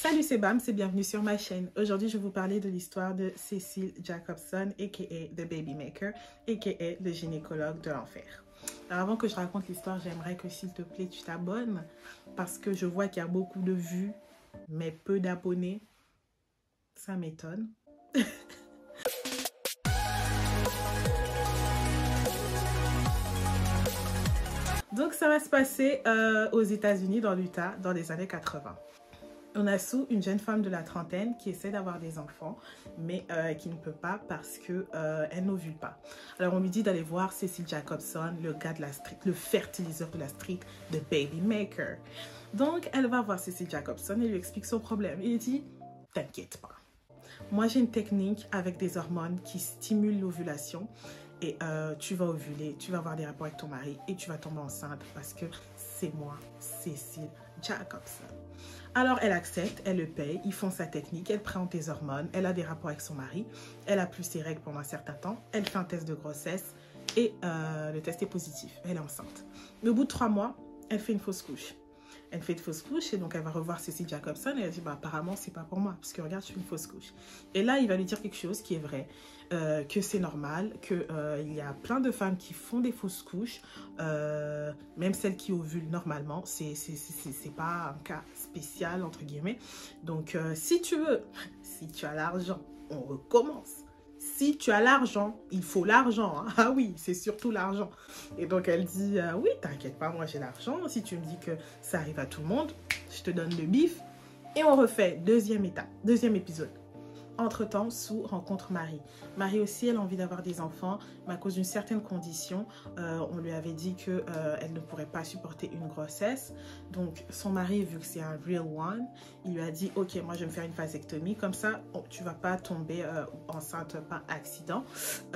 Salut, c'est Bams et bienvenue sur ma chaîne. Aujourd'hui, je vais vous parler de l'histoire de Cecil Jacobson, a.k.a. The Baby Maker, a.k.a. le gynécologue de l'enfer. Alors avant que je raconte l'histoire, j'aimerais que s'il te plaît, tu t'abonnes parce que je vois qu'il y a beaucoup de vues, mais peu d'abonnés. Ça m'étonne. Donc ça va se passer aux États-Unis, dans l'Utah, dans les années 80. On a Sue, une jeune femme de la trentaine qui essaie d'avoir des enfants, mais qui ne peut pas parce qu'elle n'ovule pas. Alors on lui dit d'aller voir Cecil Jacobson, le gars de la street, le fertiliseur de la street, The Baby Maker. Donc elle va voir Cecil Jacobson et lui explique son problème. Il dit, t'inquiète pas. Moi j'ai une technique avec des hormones qui stimulent l'ovulation. Et tu vas ovuler, tu vas avoir des rapports avec ton mari et tu vas tomber enceinte parce que c'est moi, Cecil Jacobson. Alors elle accepte, elle le paye, ils font sa technique, elle prend des hormones, elle a des rapports avec son mari, elle a plus ses règles pendant un certain temps, elle fait un test de grossesse et le test est positif, elle est enceinte. Mais au bout de 3 mois, elle fait une fausse couche. Elle fait une fausse couche et donc elle va revoir Cecil Jacobson et elle dit bah, apparemment c'est pas pour moi parce que regarde je fais une fausse couche. Et là il va lui dire quelque chose qui est vrai, que c'est normal, qu'il y a plein de femmes qui font des fausses couches, même celles qui ovulent normalement, c'est pas un cas spécial entre guillemets. Donc si tu veux, si tu as l'argent, on recommence. Si tu as l'argent, il faut l'argent. Hein. Ah oui, c'est surtout l'argent. Et donc, elle dit, oui, t'inquiète pas, moi j'ai l'argent. Si tu me dis que ça arrive à tout le monde, je te donne le bif. Et on refait deuxième épisode. Entre-temps, Sue rencontre Marie. Marie aussi, elle a envie d'avoir des enfants, mais à cause d'une certaine condition, on lui avait dit qu'elle ne pourrait pas supporter une grossesse. Donc, son mari, vu que c'est un real one, il lui a dit, ok, moi je vais me faire une vasectomie, comme ça, tu ne vas pas tomber enceinte par accident.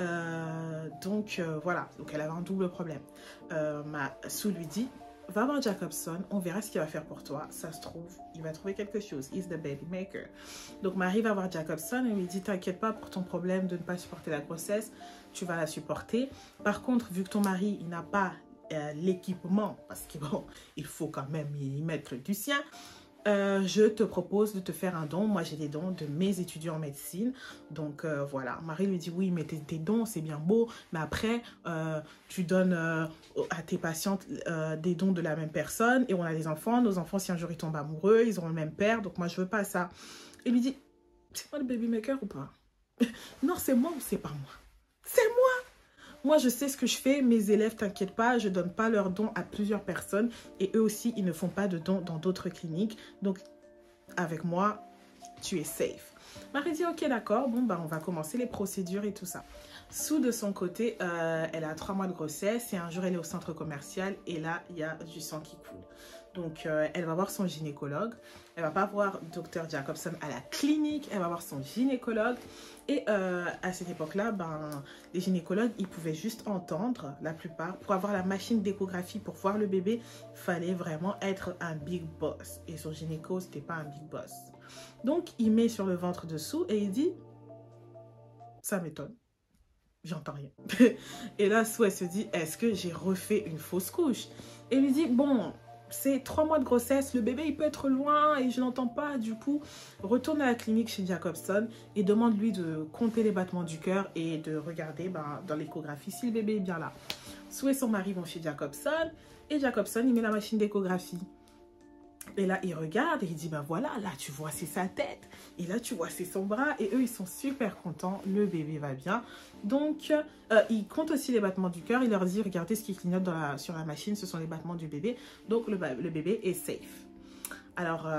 Donc, voilà, donc elle avait un double problème. Sue lui dit, va voir Jacobson, on verra ce qu'il va faire pour toi. Ça se trouve, il va trouver quelque chose. He's the baby maker. Donc Marie va voir Jacobson et lui dit, t'inquiète pas pour ton problème de ne pas supporter la grossesse, tu vas la supporter. Par contre, vu que ton mari, il n'a pas l'équipement, parce que bon, il faut quand même y mettre du sien, je te propose de te faire un don. Moi, j'ai des dons de mes étudiants en médecine. Donc, voilà. Marie lui dit, oui, mais tes dons, c'est bien beau. Mais après, tu donnes à tes patientes des dons de la même personne. Et on a des enfants. Nos enfants, si un jour ils tombent amoureux, ils auront le même père. Donc, moi, je veux pas ça. Il lui dit, c'est moi le baby maker ou pas? Non, c'est moi ou c'est pas moi? C'est moi! Moi, je sais ce que je fais. Mes élèves, t'inquiète pas, je ne donne pas leurs dons à plusieurs personnes. Et eux aussi, ils ne font pas de dons dans d'autres cliniques. Donc, avec moi, tu es safe. Marie dit, ok, d'accord. Bon, bah, on va commencer les procédures et tout ça. Sue, de son côté, elle a 3 mois de grossesse. Et un jour, elle est au centre commercial. Et là, il y a du sang qui coule. Donc, elle va voir son gynécologue. Elle va pas voir Dr Jacobson à la clinique. Elle va voir son gynécologue. Et à cette époque-là, ben, les gynécologues, ils pouvaient juste entendre, la plupart. Pour avoir la machine d'échographie pour voir le bébé, il fallait vraiment être un big boss. Et son gynéco, c'était pas un big boss. Donc, il met sur le ventre de Sue et il dit, ça m'étonne. J'entends rien. Et là, Sue, elle se dit, est-ce que j'ai refait une fausse couche? Et il lui dit, bon, c'est 3 mois de grossesse, le bébé, il peut être loin et je n'entends pas. Du coup, retourne à la clinique chez Jacobson et demande-lui de compter les battements du cœur et de regarder dans l'échographie si le bébé est bien là. Sue et son mari vont chez Jacobson et Jacobson, il met la machine d'échographie. Et là, il regarde et il dit, ben voilà, là, tu vois, c'est sa tête. Et là, tu vois, c'est son bras. Et eux, ils sont super contents. Le bébé va bien. Donc, il compte aussi les battements du cœur. Il leur dit, regardez ce qui clignote sur la machine. Ce sont les battements du bébé. Donc, le bébé est safe. Alors,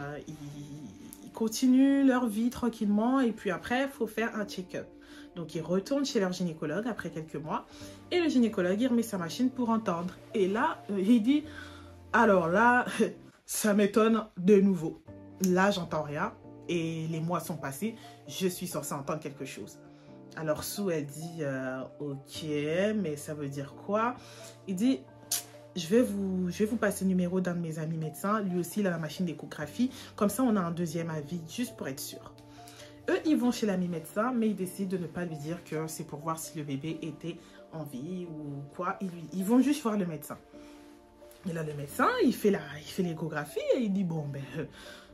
ils continuent leur vie tranquillement. Et puis après, il faut faire un check-up. Donc, ils retournent chez leur gynécologue après quelques mois. Et le gynécologue, il remet sa machine pour entendre. Et là, il dit, alors là... ça m'étonne de nouveau. Là, j'entends rien et les mois sont passés. Je suis censée entendre quelque chose. Alors, Sue, elle dit, ok, mais ça veut dire quoi? Il dit, je vais vous passer le numéro d'un de mes amis médecins. Lui aussi, il a la machine d'échographie. Comme ça, on a un deuxième avis, juste pour être sûr. Eux, ils vont chez l'ami médecin, mais ils décident de ne pas lui dire que c'est pour voir si le bébé était en vie ou quoi. Ils vont juste voir le médecin. Et là, le médecin, il fait l'échographie et il dit, bon, ben,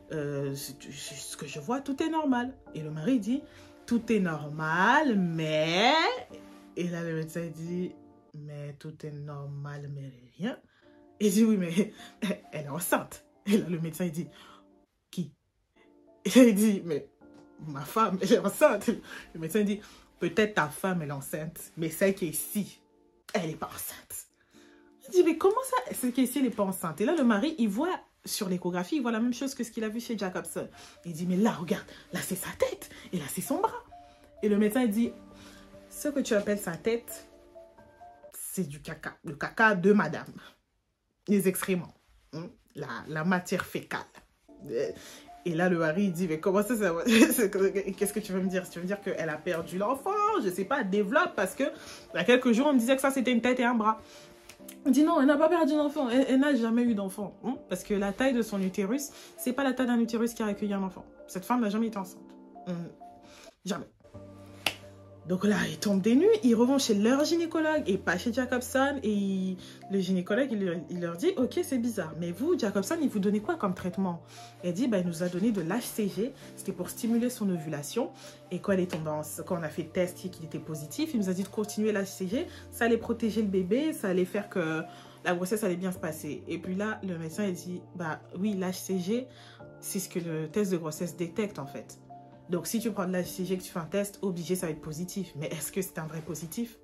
ce que je vois, tout est normal. Et le mari dit, tout est normal, mais... Et là, le médecin dit, mais tout est normal, mais rien. Et il dit, oui, mais elle est enceinte. Et là, le médecin, il dit, qui? Et là, il dit, mais ma femme, elle est enceinte. Le médecin dit, peut-être ta femme, elle est enceinte, mais celle qui est ici, elle n'est pas enceinte. Il dit, mais comment ça, celle qui est ici, elle n'est pas enceinte? Et là, le mari, il voit sur l'échographie, il voit la même chose que ce qu'il a vu chez Jacobson. Il dit, mais là, regarde, là, c'est sa tête, et là, c'est son bras. Et le médecin, il dit, ce que tu appelles sa tête, c'est du caca, le caca de madame. Les excréments, la matière fécale. Et là, le mari, il dit, mais comment ça qu'est-ce que tu veux me dire? Tu veux me dire qu'elle a perdu l'enfant? Je sais pas, développe, parce que il y a quelques jours, on me disait que ça, c'était une tête et un bras. Il dit, non, elle n'a pas perdu d'enfant, elle n'a jamais eu d'enfant. Parce que la taille de son utérus, c'est pas la taille d'un utérus qui a accueilli un enfant. Cette femme n'a jamais été enceinte. Jamais. Donc là, ils tombent des nues, ils revont chez leur gynécologue et pas chez Jacobson. Et le gynécologue, il leur dit, ok, c'est bizarre. Mais vous, Jacobson, il vous donnait quoi comme traitement? Elle dit, bah, il nous a donné de l'HCG. C'était pour stimuler son ovulation. Et quand elle est tombée quand on a fait le test et qu'il était positif, il nous a dit de continuer l'HCG. Ça allait protéger le bébé, ça allait faire que la grossesse allait bien se passer. Et puis là, le médecin, il dit, bah oui, l'HCG, c'est ce que le test de grossesse détecte en fait. Donc, si tu prends de l'HCG, que tu fais un test, obligé, ça va être positif. Mais est-ce que c'est un vrai positif?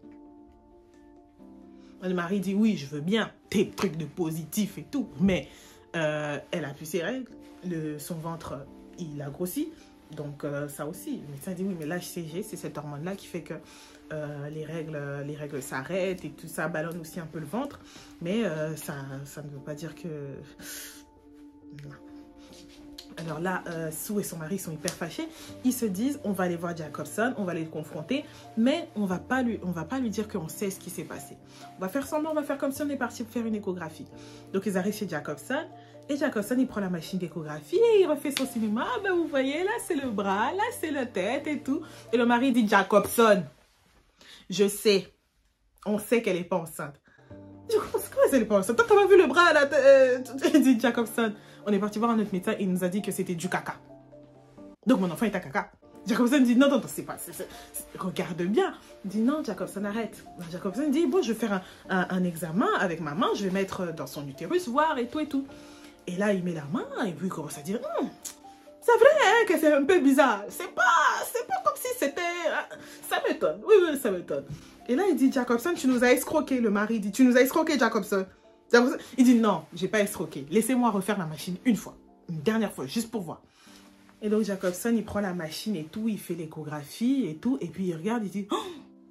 Le mari dit, oui, je veux bien tes trucs de positif et tout. Mais elle a pu ses règles. Son ventre, il a grossi. Donc, ça aussi. Le médecin dit, oui, mais l'HCG, c'est cette hormone-là qui fait que les règles s'arrêtent et tout ça ballonne aussi un peu le ventre. Mais ça ne veut pas dire que... Non. Alors là, Sue et son mari sont hyper fâchés. Ils se disent, on va aller voir Jacobson, on va aller le confronter, mais on va pas lui dire qu'on sait ce qui s'est passé. On va faire semblant, on va faire comme si on est parti pour faire une échographie. Donc ils arrivent chez Jacobson, et Jacobson, il prend la machine d'échographie, et il refait son cinéma. Ah, ben vous voyez, là c'est le bras, là c'est la tête et tout. Et le mari dit, Jacobson, je sais, on sait qu'elle n'est pas enceinte. Comment elle n'est pas enceinte? Toi, t'as pas vu le bras là? Il dit, Jacobson, on est parti voir un autre médecin et il nous a dit que c'était du caca. Donc mon enfant est à caca. Jacobson dit non, c'est pas... regarde bien. Il dit non, Jacobson, arrête. Jacobson dit bon, je vais faire un examen avec ma main, je vais mettre dans son utérus, voir et tout et tout. Et là, il met la main et puis il commence à dire c'est vrai hein, que c'est un peu bizarre. C'est pas comme si c'était... Ça m'étonne. Oui, ça m'étonne. Et là, il dit Jacobson, tu nous as escroqué. Le mari dit tu nous as escroqué, Jacobson. Il dit non, j'ai pas escroqué. Laissez-moi refaire la machine une fois. Une dernière fois, juste pour voir. Et donc Jacobson, il prend la machine et tout, il fait l'échographie et tout. Et puis il regarde, il dit oh,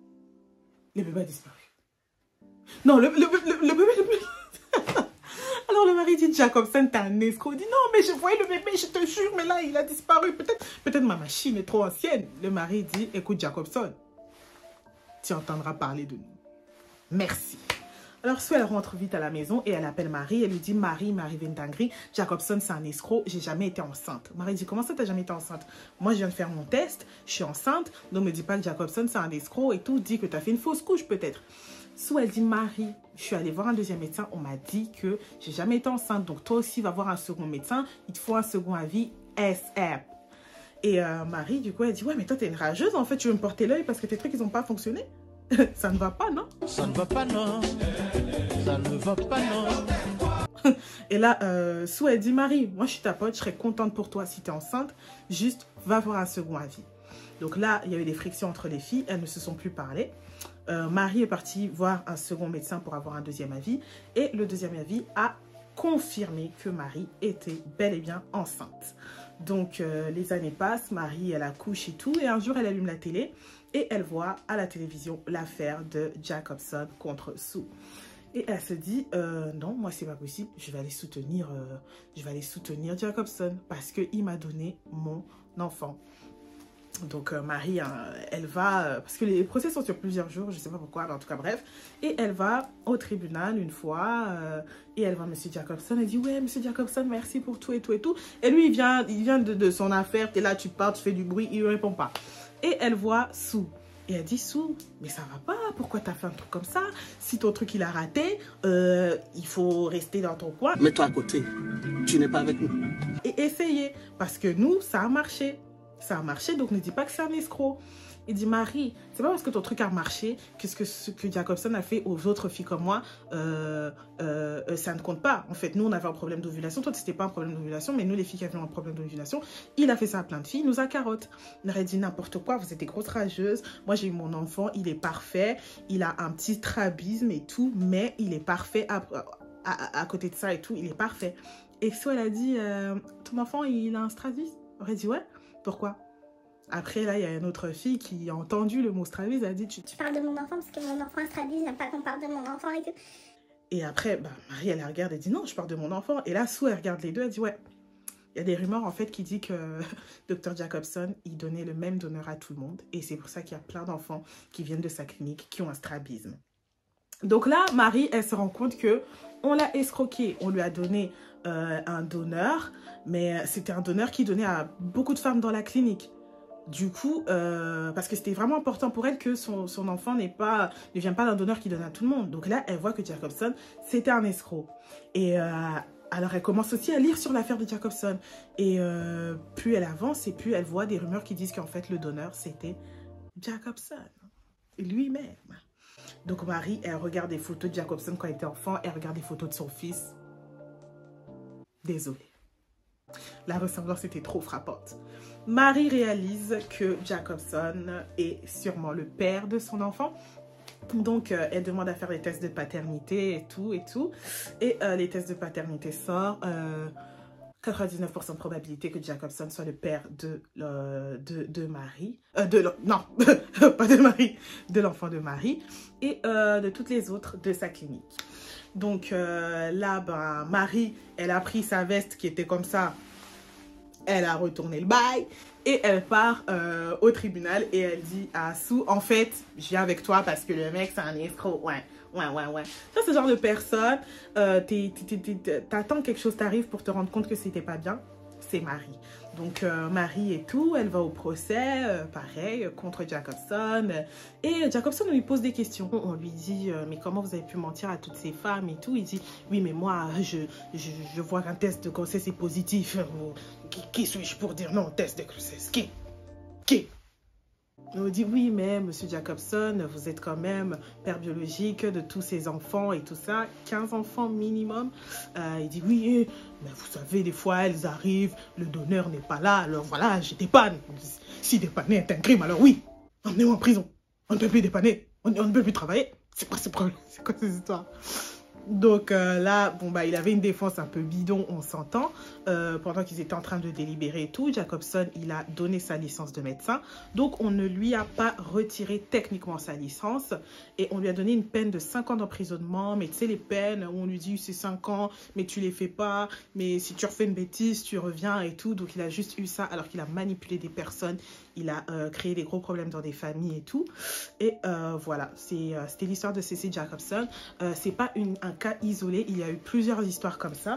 le bébé a disparu. Non, le bébé... Alors le mari dit Jacobson, t'es un escroc. Il dit non, mais je voyais le bébé, je te jure, mais là, il a disparu. Peut-être ma machine est trop ancienne. Le mari dit écoute Jacobson, tu entendras parler de nous. Merci. Alors, Sue, elle rentre vite à la maison et elle appelle Marie. Elle lui dit, Marie, il m'est arrivé une dinguerie. Jacobson, c'est un escroc. J'ai jamais été enceinte. Marie dit, comment ça, t'as jamais été enceinte? Moi, je viens de faire mon test. Je suis enceinte. Donc, me dis pas que Jacobson, c'est un escroc et tout. Dis que t'as fait une fausse couche, peut-être. Sue, elle dit, Marie, je suis allée voir un deuxième médecin. On m'a dit que j'ai jamais été enceinte. Donc, toi aussi, va voir un second médecin. Il te faut un second avis SF. Et Marie, du coup, elle dit, ouais, mais toi, t'es une rageuse. En fait, tu veux me porter l'œil parce que tes trucs, ils n'ont pas fonctionné. Ça ne va pas, non? Ça ne va pas, non. Ça ne va pas, non. Et là, Sue, elle dit, Marie, moi, je suis ta pote, je serais contente pour toi si tu es enceinte. Juste, va voir un second avis. Donc là, il y a eu des frictions entre les filles. Elles ne se sont plus parlé. Marie est partie voir un second médecin pour avoir un deuxième avis. Et le deuxième avis a confirmé que Marie était bel et bien enceinte. Donc, les années passent. Marie, elle accouche et tout. Et un jour, elle allume la télé. Et elle voit à la télévision l'affaire de Jacobson contre Sue. Et elle se dit, non, moi c'est pas possible, je vais aller soutenir Jacobson parce qu'il m'a donné mon enfant. Donc Marie, elle va, parce que les procès sont sur plusieurs jours, je sais pas pourquoi, mais en tout cas bref. Et elle va au tribunal une fois, et elle voit Monsieur Jacobson, elle dit, ouais, Monsieur Jacobson, merci pour tout et tout et tout. Et lui, il vient de son affaire, t'es là, tu pars, tu fais du bruit, il ne répond pas. Et elle voit Sue. Et elle dit, Sue, mais ça va pas, pourquoi t'as fait un truc comme ça? Si ton truc il a raté, il faut rester dans ton coin. Mets-toi à côté, tu n'es pas avec nous. Et essayer, parce que nous, ça a marché. Ça a marché, donc ne dis pas que c'est un escroc. Il dit, Marie, c'est pas parce que ton truc a marché que ce que Jacobson a fait aux autres filles comme moi, ça ne compte pas. En fait, nous, on avait un problème d'ovulation. Toi, c'était pas un problème d'ovulation, mais nous, les filles qui avaient un problème d'ovulation, il a fait ça à plein de filles, il nous a carotte. Il aurait dit n'importe quoi, vous êtes des grosses rageuses. Moi, j'ai eu mon enfant, il est parfait. Il a un petit strabisme et tout, mais il est parfait. À côté de ça et tout, il est parfait. Et soit elle a dit, ton enfant, il a un strabisme? On aurait dit, ouais. Pourquoi? Après, là, il y a une autre fille qui a entendu le mot strabisme, elle a dit, tu parles de mon enfant parce que mon enfant a strabisme, n'aime pas qu'on parle de mon enfant et tout. Et après, bah, Marie, elle la regarde et dit, non, je parle de mon enfant. Et là, Sue, elle regarde les deux, elle dit, ouais. Il y a des rumeurs, en fait, qui disent que Dr. Jacobson, il donnait le même donneur à tout le monde. Et c'est pour ça qu'il y a plein d'enfants qui viennent de sa clinique, qui ont un strabisme. Donc là, Marie, elle se rend compte que on l'a escroqué. On lui a donné un donneur, mais c'était un donneur qui donnait à beaucoup de femmes dans la clinique. Du coup, parce que c'était vraiment important pour elle que son enfant ne vient pas d'un donneur qui donne à tout le monde. Donc là, elle voit que Jacobson, c'était un escroc. Et alors, elle commence aussi à lire sur l'affaire de Jacobson. Et plus elle avance, et plus elle voit des rumeurs qui disent qu'en fait, le donneur, c'était Jacobson lui-même. Donc Marie, elle regarde des photos de Jacobson quand elle était enfant, elle regarde des photos de son fils. Désolée. La ressemblance était trop frappante. Marie réalise que Jacobson est sûrement le père de son enfant. Donc, elle demande à faire les tests de paternité et tout et tout. Et les tests de paternité sortent. 99% de probabilité que Jacobson soit le père de Marie. Non, pas de Marie, de l'enfant de Marie. Et de toutes les autres de sa clinique. Donc là, ben, Marie, elle a pris sa veste qui était comme ça. Elle a retourné le bail. Et elle part au tribunal et elle dit à Sue, en fait, je viens avec toi parce que le mec, c'est un escroc. Ouais. Ça, c'est le genre de personne, t'attends quelque chose t'arrive pour te rendre compte que c'était pas bien. C'est Marie. Donc, Marie et tout, elle va au procès, pareil, contre Jacobson. Et Jacobson lui pose des questions. On lui dit, mais comment vous avez pu mentir à toutes ces femmes et tout? Il dit, oui, mais moi, je vois qu'un test de grossesse est positif. Qui suis-je pour dire non, test de grossesse? Qui? On dit, oui, mais monsieur Jacobson, vous êtes quand même père biologique de tous ces enfants et tout ça, 15 enfants minimum. Il dit, oui, mais vous savez, des fois, elles arrivent, le donneur n'est pas là, alors voilà, je dépanne. Si dépanner est un crime, alors oui, emmenez-moi en prison. On ne peut plus dépanner, on ne peut plus travailler. C'est quoi ce problème? C'est quoi ces histoires? Donc là, bon bah il avait une défense un peu bidon, on s'entend. Pendant qu'ils étaient en train de délibérer et tout, Jacobson, il a donné sa licence de médecin. Donc on ne lui a pas retiré techniquement sa licence. Et on lui a donné une peine de 5 ans d'emprisonnement. Mais tu sais les peines où on lui dit c'est 5 ans, mais tu les fais pas. Mais si tu refais une bêtise, tu reviens et tout. Donc il a juste eu ça alors qu'il a manipulé des personnes. Il a créé des gros problèmes dans des familles et tout. Et voilà, c'était l'histoire de Cécile Jacobson. C'est pas un cas isolé, il y a eu plusieurs histoires comme ça.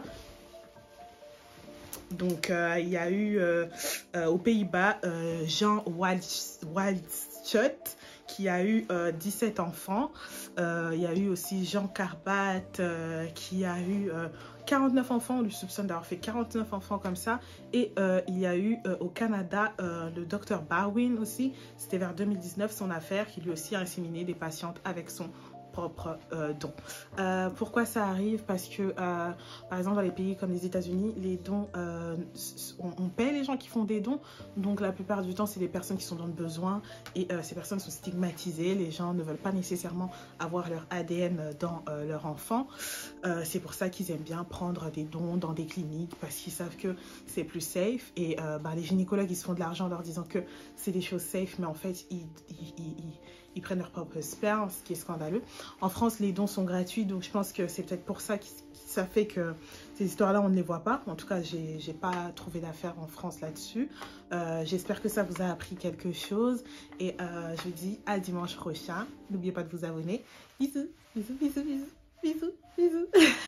Donc, il y a eu aux Pays-Bas Jean Waldschut qui a eu 17 enfants. Il y a eu aussi Jean Carbat qui a eu 49 enfants. On lui soupçonne d'avoir fait 49 enfants comme ça. Et il y a eu au Canada le docteur Barwin aussi. C'était vers 2019 son affaire qui lui aussi a inséminé des patientes avec son propre dons. Pourquoi ça arrive? Parce que par exemple dans les pays comme les États-Unis, les dons, on paie les gens qui font des dons, donc la plupart du temps c'est des personnes qui sont dans le besoin et ces personnes sont stigmatisées. Les gens ne veulent pas nécessairement avoir leur ADN dans leur enfant. C'est pour ça qu'ils aiment bien prendre des dons dans des cliniques parce qu'ils savent que c'est plus safe. Et les gynécologues ils se font de l'argent en leur disant que c'est des choses safe, mais en fait ils prennent leur propre sperme, ce qui est scandaleux. En France, les dons sont gratuits, donc je pense que c'est peut-être pour ça que ça fait que ces histoires-là, on ne les voit pas. En tout cas, j'ai pas trouvé d'affaires en France là-dessus. J'espère que ça vous a appris quelque chose. Et je vous dis à dimanche prochain. N'oubliez pas de vous abonner. Bisous, bisous, bisous, bisous, bisous, bisous.